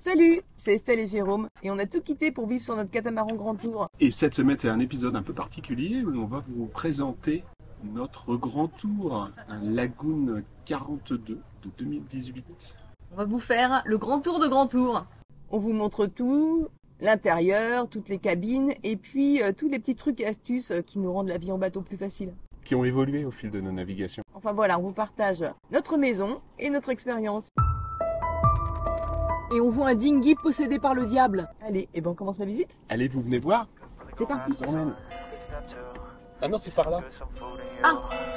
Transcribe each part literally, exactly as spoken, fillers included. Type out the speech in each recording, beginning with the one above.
Salut, c'est Estelle et Jérôme et on a tout quitté pour vivre sur notre catamaran Grand Tour. Et cette semaine, c'est un épisode un peu particulier où on va vous présenter notre grand tour, un Lagoon quarante-deux de deux mille dix-huit. On va vous faire le grand tour de Grand Tour. On vous montre tout, l'intérieur, toutes les cabines et puis euh, tous les petits trucs et astuces euh, qui nous rendent la vie en bateau plus facile. Qui ont évolué au fil de nos navigations. Enfin voilà, on vous partage notre maison et notre expérience. Et on voit un dinghy possédé par le diable. Allez, et ben on commence la visite. Allez, vous venez voir. C'est parti. Ah non, c'est par là. Ah.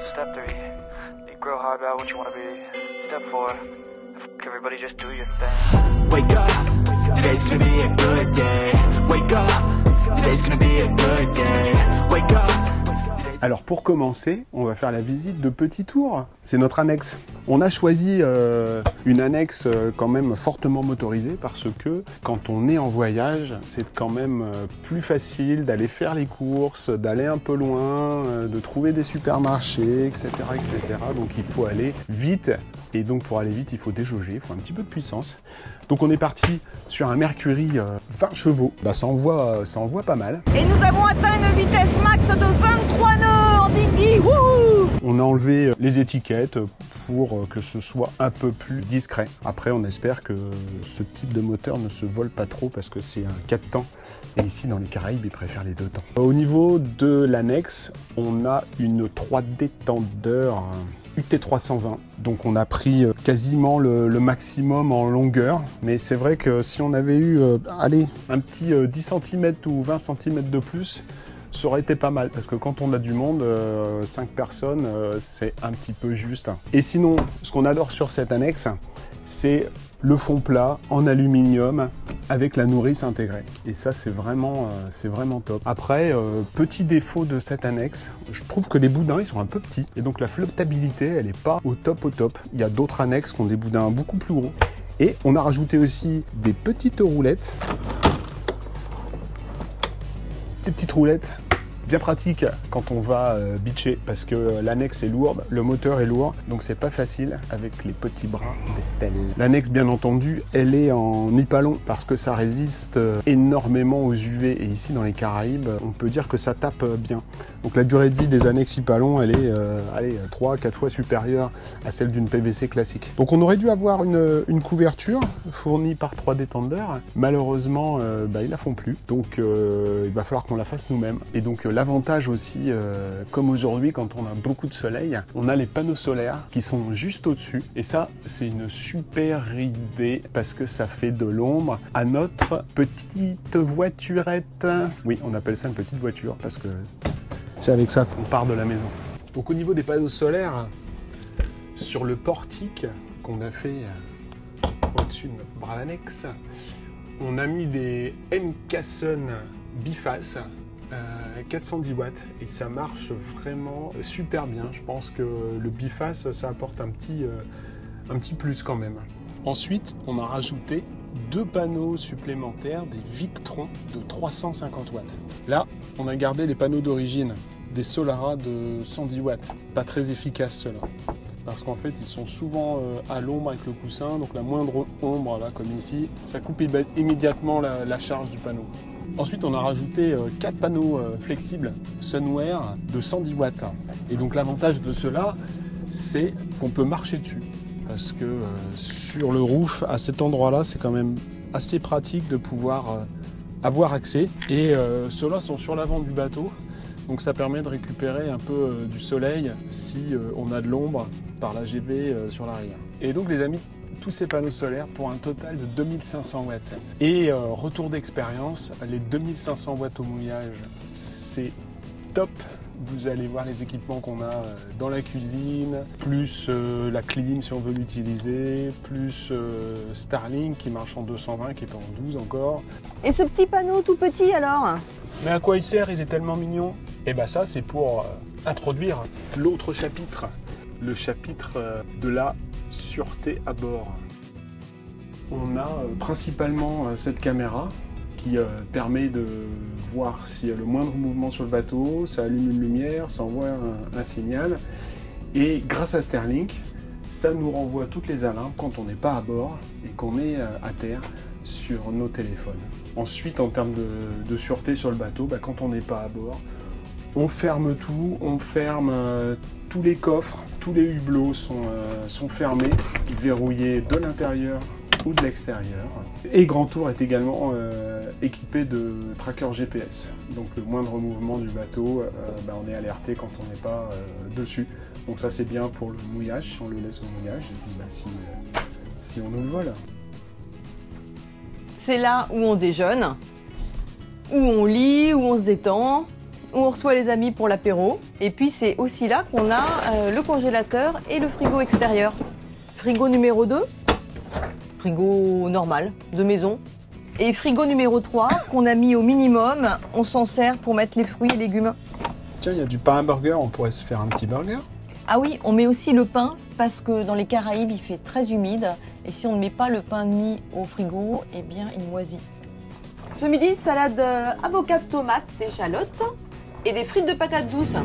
Wake up, today's gonna be a good day. Wake up, today's gonna be a good day. Wake up. Alors pour commencer, on va faire la visite de Petit Tour. C'est notre annexe. On a choisi euh, une annexe euh, quand même fortement motorisée parce que quand on est en voyage, c'est quand même euh, plus facile d'aller faire les courses, d'aller un peu loin, euh, de trouver des supermarchés, et cetera, et cetera. Donc il faut aller vite. Et donc pour aller vite, il faut déjauger, il faut un petit peu de puissance. Donc on est parti sur un Mercury euh, vingt chevaux. Bah, ça envoie, ça envoie pas mal. Et nous avons atteint une vitesse max de vingt-trois nœuds en dinghy. Wouhou! On a enlevé les étiquettes pour que ce soit un peu plus discret. Après, on espère que ce type de moteur ne se vole pas trop parce que c'est un quatre temps. Et ici, dans les Caraïbes, ils préfèrent les deux temps. Au niveau de l'annexe, on a une trois D Tender U T trois cent vingt. Donc on a pris quasiment le, le maximum en longueur. Mais c'est vrai que si on avait eu euh, allez, un petit euh, dix centimètres ou vingt centimètres de plus, ça aurait été pas mal, parce que quand on a du monde, euh, cinq personnes, euh, c'est un petit peu juste. Et sinon, ce qu'on adore sur cette annexe, c'est le fond plat en aluminium avec la nourrice intégrée. Et ça, c'est vraiment, euh, c'est vraiment top. Après, euh, petit défaut de cette annexe, je trouve que les boudins, ils sont un peu petits. Et donc la flottabilité, elle n'est pas au top au top. Il y a d'autres annexes qui ont des boudins beaucoup plus gros. Et on a rajouté aussi des petites roulettes. Ces petites roulettes, bien pratique quand on va euh, beacher parce que euh, l'annexe est lourde, le moteur est lourd, donc c'est pas facile avec les petits bras d'Estelle. L'annexe, bien entendu, elle est en nipalon parce que ça résiste euh, énormément aux U V et ici dans les Caraïbes, on peut dire que ça tape euh, bien. Donc la durée de vie des annexes nipalon, elle est euh, allez, trois à quatre fois supérieure à celle d'une P V C classique. Donc on aurait dû avoir une, une couverture fournie par trois D Tender. Malheureusement, euh, bah, ils la font plus, donc euh, il va falloir qu'on la fasse nous-mêmes. Et donc euh, l'avantage aussi, euh, comme aujourd'hui, quand on a beaucoup de soleil, on a les panneaux solaires qui sont juste au-dessus. Et ça, c'est une super idée parce que ça fait de l'ombre à notre petite voiturette. Oui, on appelle ça une petite voiture parce que c'est avec ça qu'on part de la maison. Donc au niveau des panneaux solaires, sur le portique qu'on a fait au-dessus de notre bras annexe, on a mis des M. Casson bifaces. Euh, quatre cent dix watts et ça marche vraiment super bien. Je pense que le biface, ça apporte un petit, euh, un petit plus quand même. Ensuite, on a rajouté deux panneaux supplémentaires, des Victron de trois cent cinquante watts. Là, on a gardé les panneaux d'origine, des Solara de cent dix watts. Pas très efficaces ceux-là, parce qu'en fait, ils sont souvent euh, à l'ombre avec le coussin, donc la moindre ombre, là, comme ici, ça coupe immédiatement la, la charge du panneau. Ensuite, on a rajouté euh, quatre panneaux euh, flexibles Sunwear de cent dix watts. Et donc l'avantage de cela, c'est qu'on peut marcher dessus. Parce que euh, sur le roof, à cet endroit-là, c'est quand même assez pratique de pouvoir euh, avoir accès. Et euh, ceux-là sont sur l'avant du bateau. Donc ça permet de récupérer un peu euh, du soleil si euh, on a de l'ombre par la G V euh, sur l'arrière. Et donc les amis, tous ces panneaux solaires pour un total de deux mille cinq cents watts. Et euh, retour d'expérience, les deux mille cinq cents watts au mouillage, c'est top. Vous allez voir les équipements qu'on a dans la cuisine, plus euh, la clim si on veut l'utiliser, plus euh, Starlink qui marche en deux cent vingt, qui est en douze encore. Et ce petit panneau tout petit alors? Mais à quoi il sert? Il est tellement mignon. Et bien ça, c'est pour euh, introduire l'autre chapitre, le chapitre euh, de la sûreté à bord. On a euh, principalement euh, cette caméra qui euh, permet de voir s'il y a le moindre mouvement sur le bateau, ça allume une lumière, ça envoie un, un signal. Et grâce à Starlink, ça nous renvoie toutes les alarmes quand on n'est pas à bord et qu'on est euh, à terre sur nos téléphones. Ensuite, en termes de, de sûreté sur le bateau, bah, quand on n'est pas à bord, on ferme tout, on ferme euh, tous les coffres, tous les hublots sont, euh, sont fermés, verrouillés de l'intérieur ou de l'extérieur. Et Grand Tour est également euh, équipé de trackers G P S. Donc le moindre mouvement du bateau, euh, bah, on est alerté quand on n'est pas euh, dessus. Donc ça c'est bien pour le mouillage, si on le laisse au mouillage, et puis bah, si, euh, si on nous le vole. C'est là où on déjeune, où on lit, où on se détend, où on reçoit les amis pour l'apéro. Et puis c'est aussi là qu'on a euh, le congélateur et le frigo extérieur. Frigo numéro deux, frigo normal, de maison. Et frigo numéro trois, qu'on a mis au minimum, on s'en sert pour mettre les fruits et légumes. Tiens, il y a du pain à burger, on pourrait se faire un petit burger. Ah oui, on met aussi le pain parce que dans les Caraïbes, il fait très humide. Et si on ne met pas le pain de mie au frigo, eh bien, il moisit. Ce midi, salade euh, avocat de tomates, d'échalotes et des frites de patates douces.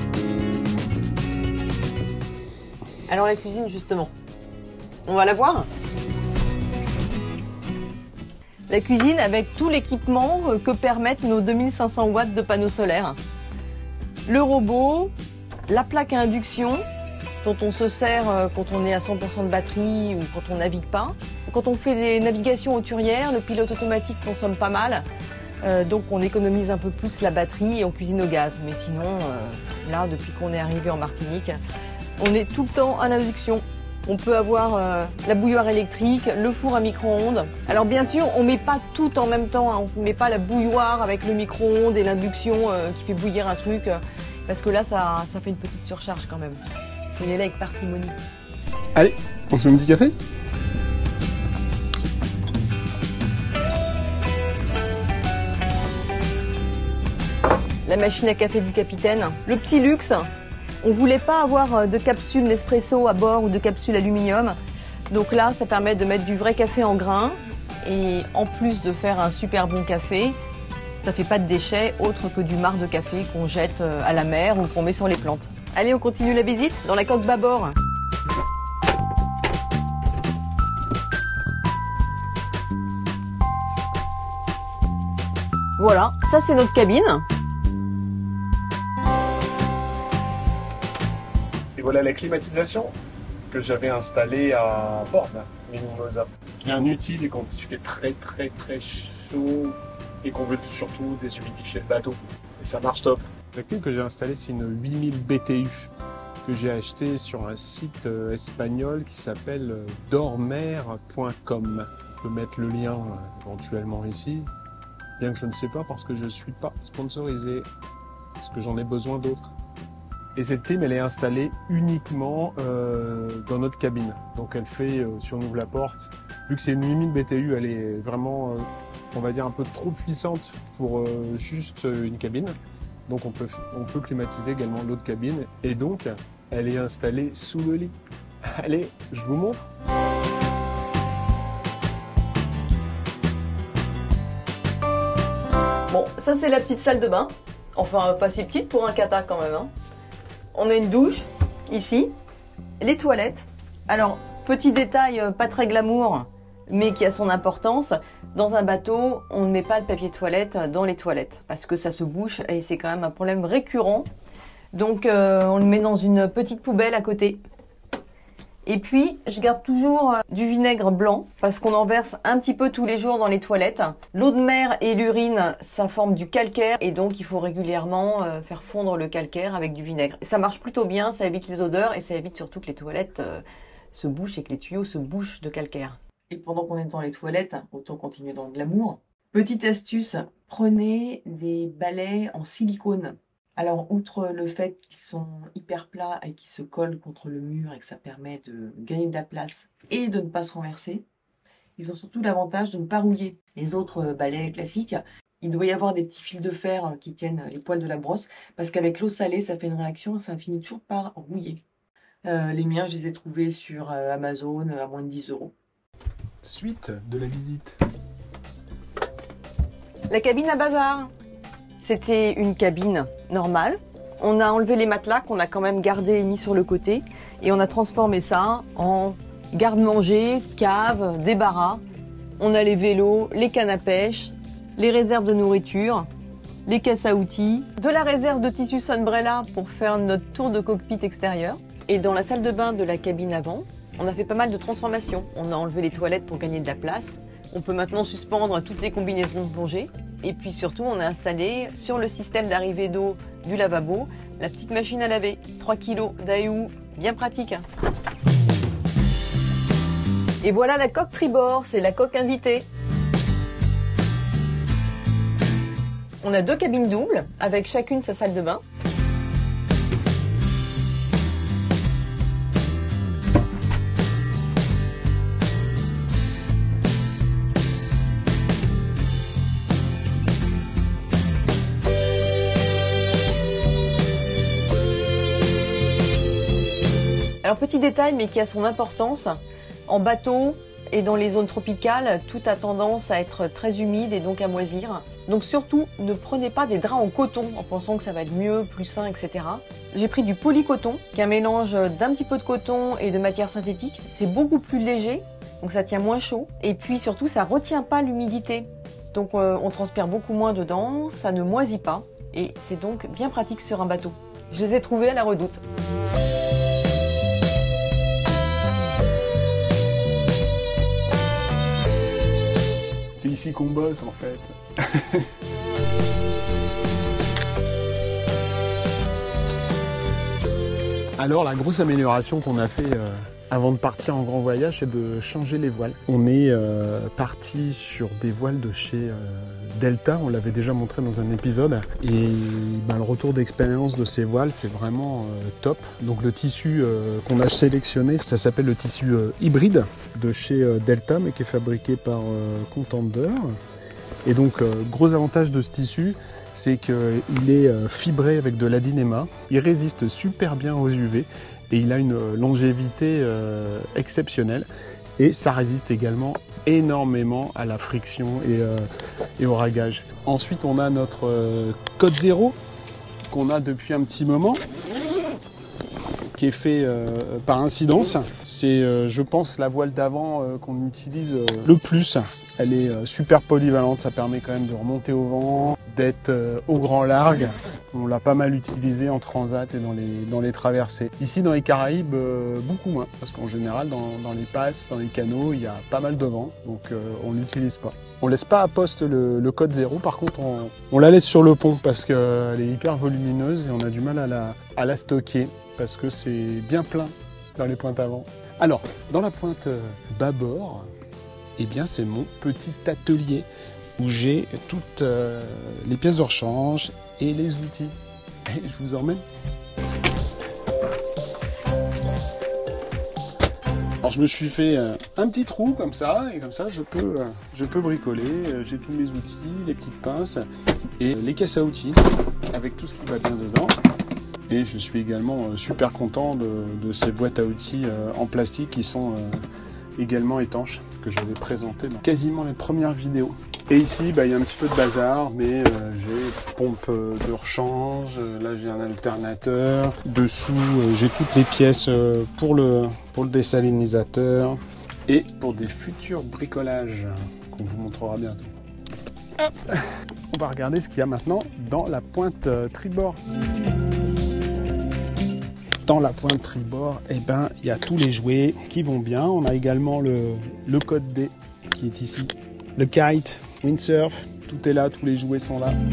Alors la cuisine, justement, on va la voir. La cuisine avec tout l'équipement que permettent nos deux mille cinq cents watts de panneaux solaires. Le robot, la plaque à induction, dont on se sert quand on est à cent pour cent de batterie ou quand on navigue pas. Quand on fait des navigations hauturières, le pilote automatique consomme pas mal, euh, donc on économise un peu plus la batterie et on cuisine au gaz. Mais sinon, euh, là, depuis qu'on est arrivé en Martinique, on est tout le temps à l'induction. On peut avoir euh, la bouilloire électrique, le four à micro-ondes. Alors bien sûr, on met pas tout en même temps, hein. On met pas la bouilloire avec le micro-ondes et l'induction euh, qui fait bouillir un truc, euh, parce que là, ça, ça fait une petite surcharge quand même. Faut y aller avec parcimonie. Allez, on se met un petit café ? La machine à café du capitaine. Le petit luxe. On voulait pas avoir de capsules Nespresso à bord ou de capsules aluminium. Donc là, ça permet de mettre du vrai café en grains. Et en plus de faire un super bon café, ça fait pas de déchets autres que du marc de café qu'on jette à la mer ou qu'on met sur les plantes. Allez, on continue la visite dans la coque bâbord. Voilà, ça c'est notre cabine. Et voilà la climatisation que j'avais installée à bord de Mimosa. Bien utile quand il fait très très très chaud et qu'on veut surtout déshumidifier le bateau. Et ça marche top. La clim que j'ai installée, c'est une huit mille B T U que j'ai acheté sur un site espagnol qui s'appelle dormer point com. On peut mettre le lien éventuellement ici, bien que je ne sais pas parce que je ne suis pas sponsorisé, parce que j'en ai besoin d'autres. Et cette clim, elle est installée uniquement euh, dans notre cabine. Donc elle fait, euh, si on ouvre la porte, vu que c'est une huit mille B T U, elle est vraiment, euh, on va dire, un peu trop puissante pour euh, juste une cabine. Donc on peut, on peut climatiser également l'autre cabine. Et donc, elle est installée sous le lit. Allez, je vous montre. Bon, ça c'est la petite salle de bain. Enfin, pas si petite pour un kata quand même, hein. On a une douche, ici, les toilettes. Alors, petit détail pas très glamour, mais qui a son importance. Dans un bateau, on ne met pas de papier toilette dans les toilettes, parce que ça se bouche et c'est quand même un problème récurrent. Donc, euh, on le met dans une petite poubelle à côté. Et puis, je garde toujours du vinaigre blanc, parce qu'on en verse un petit peu tous les jours dans les toilettes. L'eau de mer et l'urine, ça forme du calcaire, et donc il faut régulièrement faire fondre le calcaire avec du vinaigre. Et ça marche plutôt bien, ça évite les odeurs, et ça évite surtout que les toilettes se bouchent et que les tuyaux se bouchent de calcaire. Et pendant qu'on est dans les toilettes, autant continuer dans le glamour. Petite astuce, prenez des balais en silicone. Alors, outre le fait qu'ils sont hyper plats et qu'ils se collent contre le mur et que ça permet de gagner de la place et de ne pas se renverser, ils ont surtout l'avantage de ne pas rouiller. Les autres balais classiques, il doit y avoir des petits fils de fer qui tiennent les poils de la brosse parce qu'avec l'eau salée, ça fait une réaction, ça finit toujours par rouiller. Euh, les miens, je les ai trouvés sur Amazon à moins de dix euros. Suite de la visite. La cabine à bazar. C'était une cabine normale. On a enlevé les matelas qu'on a quand même gardés et mis sur le côté. Et on a transformé ça en garde-manger, cave, débarras. On a les vélos, les cannes à pêche, les réserves de nourriture, les caisses à outils, de la réserve de tissu Sunbrella pour faire notre tour de cockpit extérieur. Et dans la salle de bain de la cabine avant, on a fait pas mal de transformations. On a enlevé les toilettes pour gagner de la place. On peut maintenant suspendre toutes les combinaisons de plongée. Et puis surtout, on a installé sur le système d'arrivée d'eau du lavabo la petite machine à laver. trois kilos d'A E U, bien pratique. Hein. Et voilà la coque tribord, c'est la coque invitée. On a deux cabines doubles, avec chacune sa salle de bain. Alors petit détail, mais qui a son importance, en bateau et dans les zones tropicales, tout a tendance à être très humide et donc à moisir. Donc surtout, ne prenez pas des draps en coton en pensant que ça va être mieux, plus sain, et cetera. J'ai pris du polycoton, qui est un mélange d'un petit peu de coton et de matière synthétique. C'est beaucoup plus léger, donc ça tient moins chaud. Et puis surtout, ça retient pas l'humidité. Donc euh, on transpire beaucoup moins dedans, ça ne moisit pas. Et c'est donc bien pratique sur un bateau. Je les ai trouvés à la Redoute. C'est ici qu'on bosse en fait. Alors la grosse amélioration qu'on a fait euh, avant de partir en grand voyage, c'est de changer les voiles. On est euh, parti sur des voiles de chez euh, Delta, on l'avait déjà montré dans un épisode. Et ben, le retour d'expérience de ces voiles, c'est vraiment euh, top. Donc le tissu euh, qu'on a sélectionné, ça s'appelle le tissu euh, hybride de chez euh, Delta, mais qui est fabriqué par euh, Contender. Et donc, euh, gros avantage de ce tissu, c'est qu'il est euh, fibré avec de l'adénéma. Il résiste super bien aux U V et il a une longévité euh, exceptionnelle. Et ça résiste également énormément à la friction et, euh, et au ragage. Ensuite, on a notre euh, code zéro qu'on a depuis un petit moment, qui est fait euh, par incidence. C'est, euh, je pense, la voile d'avant euh, qu'on utilise euh, le plus. Elle est euh, super polyvalente, ça permet quand même de remonter au vent, d'être euh, au grand largue. On l'a pas mal utilisé en transat et dans les, dans les traversées. Ici, dans les Caraïbes, euh, beaucoup moins, parce qu'en général, dans, dans les passes, dans les canaux, il y a pas mal de vent, donc euh, on l'utilise pas. On laisse pas à poste le, le code zéro, par contre, on, on la laisse sur le pont parce qu'elle est hyper volumineuse et on a du mal à la, à la stocker, parce que c'est bien plein dans les pointes avant. Alors, dans la pointe bâbord, eh bien c'est mon petit atelier où j'ai toutes euh, les pièces de rechange et les outils. Et je vous emmène. Alors je me suis fait euh, un petit trou comme ça, et comme ça je peux, euh, je peux bricoler. Euh, j'ai tous mes outils, les petites pinces et les caisses à outils avec tout ce qui va bien dedans. Et je suis également euh, super content de, de ces boîtes à outils euh, en plastique qui sont euh, également étanches, que j'avais présenté dans quasiment les premières vidéos. Et ici, bah, il y a un petit peu de bazar, mais euh, j'ai pompe de rechange, là j'ai un alternateur, dessous euh, j'ai toutes les pièces euh, pour, le, pour le désalinisateur et pour des futurs bricolages qu'on vous montrera bientôt. Hop. On va regarder ce qu'il y a maintenant dans la pointe euh, tribord. Dans la pointe tribord, eh ben, il y a tous les jouets qui vont bien. On a également le, le code D qui est ici. Le kite, windsurf, tout est là, tous les jouets sont là.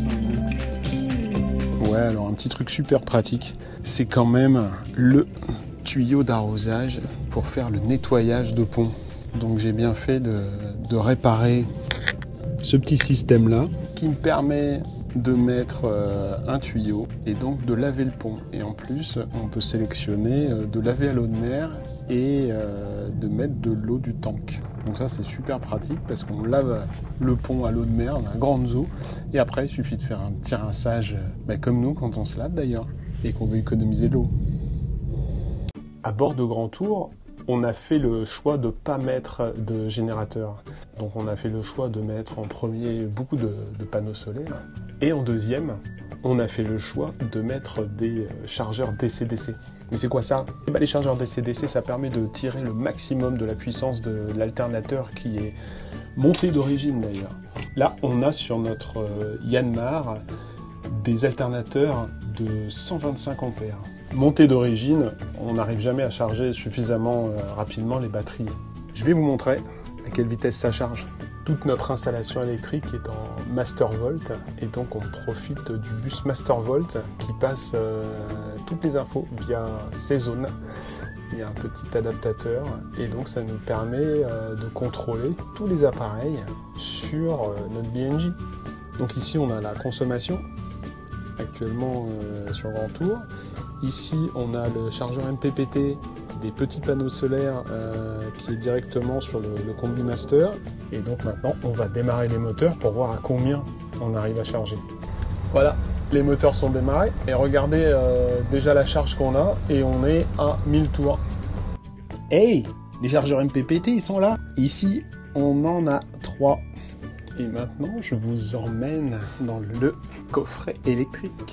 Ouais, alors un petit truc super pratique, c'est quand même le tuyau d'arrosage pour faire le nettoyage de pont. Donc j'ai bien fait de, de réparer ce petit système là qui me permet de mettre euh, un tuyau et donc de laver le pont. Et en plus, on peut sélectionner euh, de laver à l'eau de mer et euh, de mettre de l'eau du tank. Donc ça, c'est super pratique parce qu'on lave le pont à l'eau de mer, dans la grande eau, et après, il suffit de faire un petit rinçage, bah, comme nous quand on se lave d'ailleurs, et qu'on veut économiser l'eau. À bord de Grand Tour, on a fait le choix de ne pas mettre de générateur. Donc on a fait le choix de mettre en premier beaucoup de, de panneaux solaires. Et en deuxième, on a fait le choix de mettre des chargeurs D C D C. Mais c'est quoi ça? Et ben, les chargeurs D C D C, ça permet de tirer le maximum de la puissance de l'alternateur qui est Montée d'origine d'ailleurs. Là, on a sur notre euh, Yanmar des alternateurs de cent vingt-cinq ampères. Montée d'origine, on n'arrive jamais à charger suffisamment euh, rapidement les batteries. Je vais vous montrer à quelle vitesse ça charge. Toute notre installation électrique est en Mastervolt et donc on profite du bus Mastervolt qui passe euh, toutes les infos via ces zones. Il y a un petit adaptateur et donc ça nous permet euh, de contrôler tous les appareils sur euh, notre B N J. Donc ici on a la consommation, actuellement euh, sur Grand Tour. Ici on a le chargeur M P P T des petits panneaux solaires euh, qui est directement sur le, le Combi Master. Et donc maintenant on va démarrer les moteurs pour voir à combien on arrive à charger. Voilà, les moteurs sont démarrés et regardez euh, déjà la charge qu'on a et on est à mille tours. Hey, les chargeurs M P P T ils sont là. Ici on en a trois. Et maintenant je vous emmène dans le coffret électrique.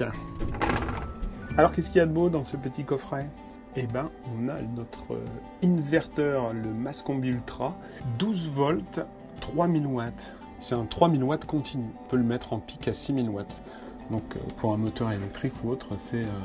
Alors qu'est-ce qu'il y a de beau dans ce petit coffret ? Eh ben, on a notre inverteur, le Mascombi Ultra, douze volts, trois mille watts. C'est un trois mille watts continu. On peut le mettre en pic à six mille watts. Donc pour un moteur électrique ou autre, c'est euh,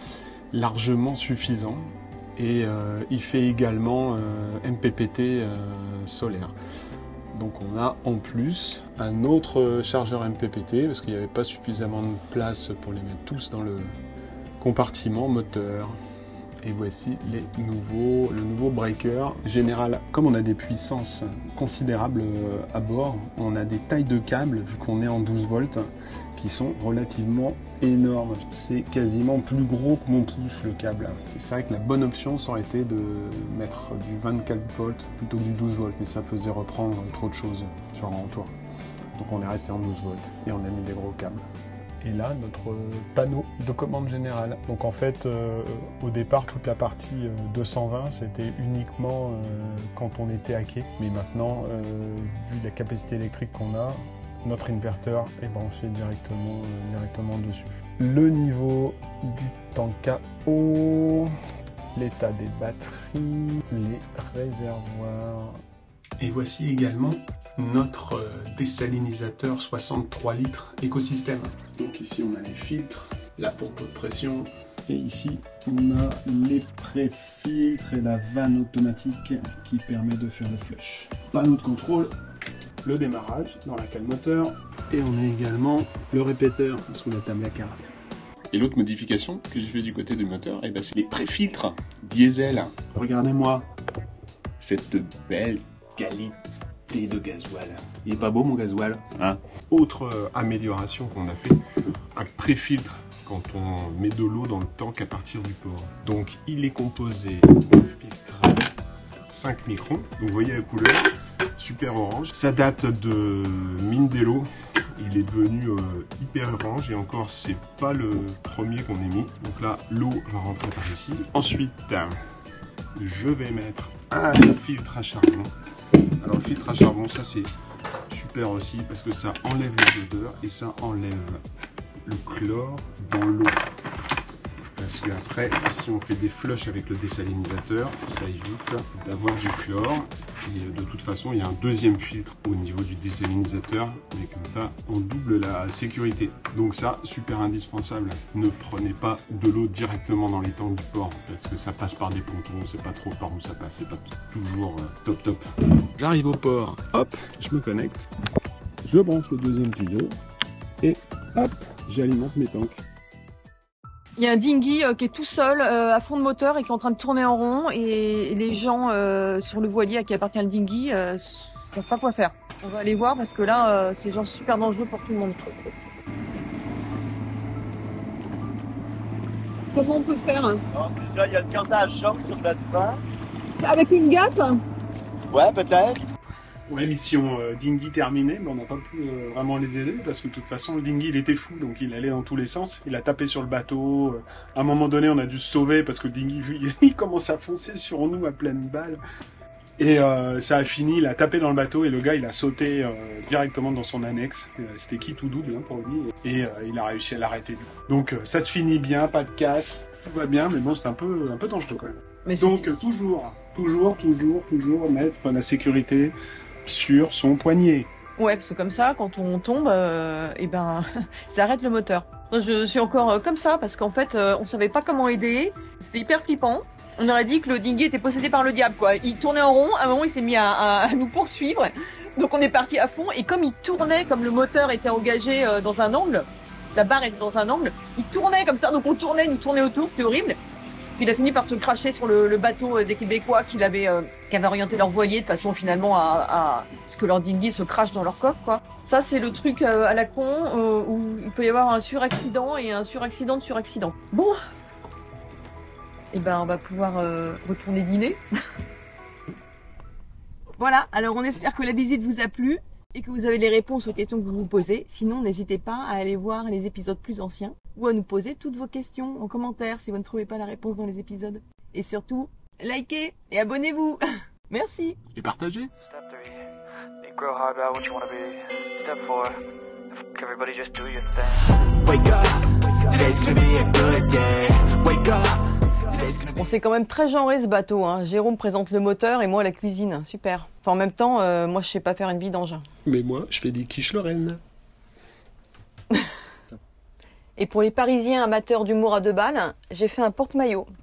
largement suffisant. Et euh, il fait également euh, M P P T euh, solaire. Donc on a en plus un autre chargeur M P P T, parce qu'il n'y avait pas suffisamment de place pour les mettre tous dans le compartiment moteur. Et voici les nouveaux, le nouveau breaker général. Comme on a des puissances considérables à bord, on a des tailles de câbles, vu qu'on est en douze volts, qui sont relativement énormes. C'est quasiment plus gros que mon pouce, le câble. C'est vrai que la bonne option, ça aurait été de mettre du vingt-quatre volts plutôt que du douze volts, mais ça faisait reprendre trop de choses sur un tour. Donc on est resté en douze volts et on a mis des gros câbles. Et là, notre panneau de commande générale. Donc en fait, euh, au départ, toute la partie euh, deux cent vingt, c'était uniquement euh, quand on était à quai. Mais maintenant, euh, vu la capacité électrique qu'on a, notre inverteur est branché directement, euh, directement dessus. Le niveau du tank à eau, l'état des batteries, les réservoirs. Et voici également notre désalinisateur soixante-trois litres écosystème. Donc ici on a les filtres, la pompe de pression et ici on a les pré-filtres et la vanne automatique qui permet de faire le flush. Panneau de contrôle, le démarrage dans la cale moteur et on a également le répéteur sous la table à cartes. Et l'autre modification que j'ai fait du côté du moteur, eh ben c'est les pré-filtres diesel. Regardez-moi cette belle qualité de gasoil. Il est pas beau mon gasoil, hein? Autre euh, amélioration qu'on a fait, un pré-filtre quand on met de l'eau dans le tank à partir du port. Donc il est composé de filtre cinq microns. Donc vous voyez la couleur, super orange. Ça date de Mindelo. Il est devenu euh, hyper orange et encore c'est pas le premier qu'on ait mis. Donc là l'eau va rentrer par ici. Ensuite je vais mettre un filtre à charbon. Alors le filtre à charbon, ça c'est super aussi parce que ça enlève les odeurs et ça enlève le chlore dans l'eau. Parce qu'après, si on fait des flushs avec le désalinisateur, ça évite d'avoir du chlore. Et de toute façon, il y a un deuxième filtre au niveau du désalinisateur, mais comme ça, on double la sécurité. Donc ça, super indispensable. Ne prenez pas de l'eau directement dans les tanks du port, parce que ça passe par des pontons, on ne sait pas trop par où ça passe, c'est pas toujours top top. J'arrive au port, hop, je me connecte, je branche le deuxième tuyau, et hop, j'alimente mes tanks. Il y a un dinghy euh, qui est tout seul euh, à fond de moteur et qui est en train de tourner en rond et les gens euh, sur le voilier à qui appartient le dinghy euh, savent pas quoi faire. On va aller voir parce que là euh, c'est genre super dangereux pour tout le monde. Comment on peut faire? Alors déjà il y a le cardan à choc sur la fin. Avec une gaffe? Ouais peut-être. Ouais, mission euh, dinghy terminée, mais on n'a pas pu euh, vraiment les aider parce que de toute façon le dinghy il était fou, donc il allait dans tous les sens, il a tapé sur le bateau, euh, à un moment donné on a dû se sauver parce que le dinghy il, il commence à foncer sur nous à pleine balle et euh, ça a fini, il a tapé dans le bateau et le gars il a sauté euh, directement dans son annexe, c'était kit ou double hein, pour lui et euh, il a réussi à l'arrêter. Donc euh, ça se finit bien, pas de casse, tout va bien, mais bon c'est un peu, un peu dangereux quand même. Mais donc euh, toujours, toujours, toujours, toujours mettre la sécurité sur son poignet. Ouais, parce que comme ça, quand on tombe, euh, et ben, ça arrête le moteur. Je suis encore euh, comme ça, parce qu'en fait, euh, on savait pas comment aider. C'était hyper flippant. On aurait dit que le dinghy était possédé par le diable, quoi. Il tournait en rond, à un moment, il s'est mis à, à, à nous poursuivre. Donc on est parti à fond, et comme il tournait, comme le moteur était engagé euh, dans un angle, la barre était dans un angle, il tournait comme ça, donc on tournait, nous tournait autour, c'était horrible. Puis il a fini par se cracher sur le, le bateau des Québécois qui avaient, euh, qui avaient orienté leur voilier de façon finalement à, à ce que leur dinghy se crache dans leur coffre, quoi. Ça, c'est le truc euh, à la con euh, où il peut y avoir un suraccident et un suraccident de suraccident. Bon, et ben on va pouvoir euh, retourner dîner. Voilà, alors on espère que la visite vous a plu et que vous avez les réponses aux questions que vous vous posez. Sinon, n'hésitez pas à aller voir les épisodes plus anciens ou à nous poser toutes vos questions en commentaire si vous ne trouvez pas la réponse dans les épisodes. Et surtout, likez et abonnez-vous. Merci. Et partagez. Step three, think real hard about what you want to be. Step four, fuck everybody, just do your thing. Wake up, today's gonna be a good day. Wake up, today's gonna be Bon, c'est quand même très genré ce bateau, hein. Jérôme présente le moteur et moi la cuisine. Super. Enfin, en même temps, euh, moi je sais pas faire une vidange. Mais moi, je fais des quiches Lorraine. Et pour les Parisiens amateurs d'humour à deux balles, j'ai fait un porte-maillot.